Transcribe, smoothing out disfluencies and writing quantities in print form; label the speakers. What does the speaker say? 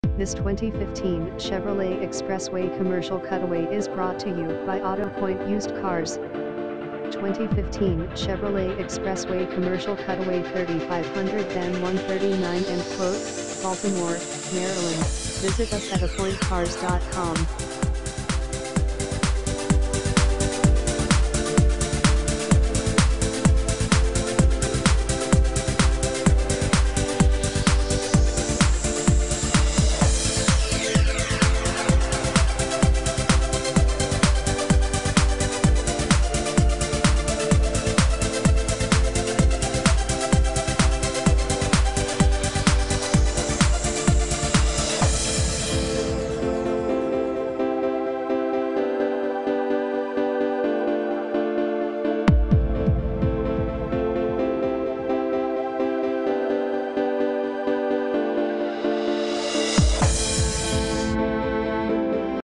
Speaker 1: This 2015 Chevrolet Expressway Commercial Cutaway is brought to you by AutoPoint Used Cars. 2015 Chevrolet Expressway Commercial Cutaway 3500 then 139 Baltimore, Maryland. Visit us at apointcars.com.